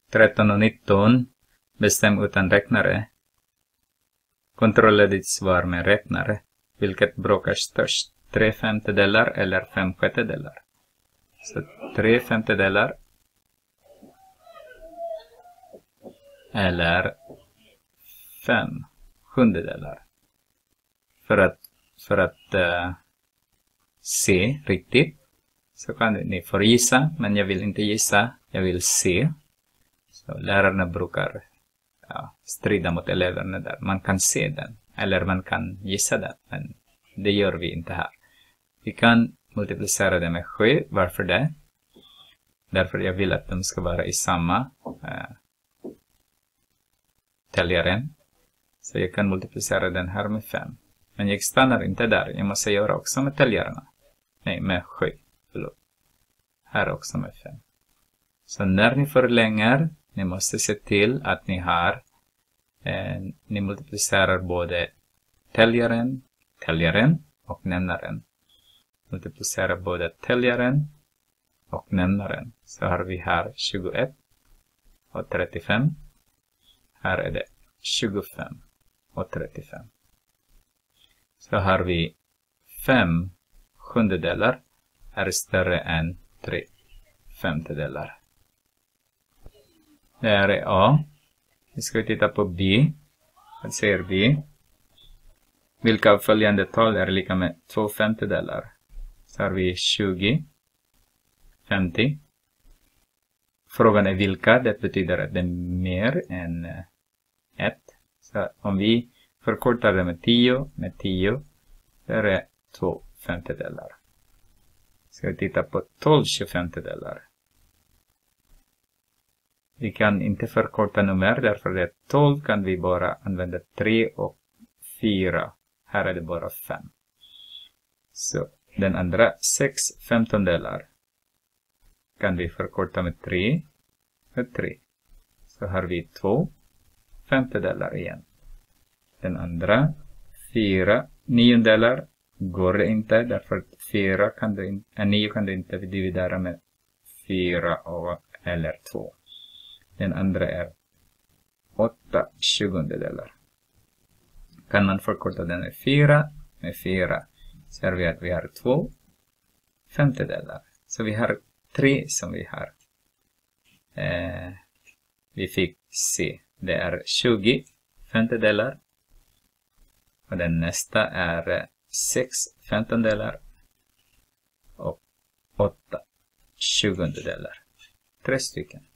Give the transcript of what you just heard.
13 och 19. Bestäm utan räknare. Kontrollera ditt svar med räknare. Vilket bråkar störst? 3/5 eller 5/6? Så 3/5 eller 5/7. För att se riktigt så kan ni få gissa, men jag vill inte gissa, jag vill se. Så lärarna brukar strida mot eleverna där. Man kan se den, eller man kan gissa den, men det gör vi inte här. Vi kan multiplicera det med 7. Varför det? Därför jag vill att de ska vara i samma täljaren. Så jag kan multiplicera den här med 5. Men jag stannar inte där. Jag måste göra också med täljarna. Nej, med 7. Förlåt. Här också med 5. Så när ni förlänger, ni måste se till att ni har ni multiplicerar både täljaren och nämnaren. Multiplicera både täljaren och nämnaren. Så har vi här 21 och 35. Här är det 25 och 35. Så har vi 5/7 är större än 3/5. Det här är A. Vi ska titta på B. Vad säger B? Vilka av följande tal är lika med 2/5? Så har vi 20, 50. Frågan är vilka. Det betyder att det är mer än 1. Så om vi förkortar det med 10, det är 2/5. Ska vi titta på 12/25. Vi kan inte förkorta nummer, därför det 12 kan vi bara använda 3 och 4. Här är det bara 5. Så den andra 6/15 kan vi förkorta med 3. Så har vi 2/5 igen. Den andra 4/9 går det inte, därför att 9 kan du inte dividera med 4 eller 2. Den andra är 8/20. Kan man förkorta den med 4? Med 4 ser vi att vi har 2/5. Så vi har 3 som vi har. Vi fick C. Det är 20/5. Och den nästa är 6/15 och 8/20. 3 stycken.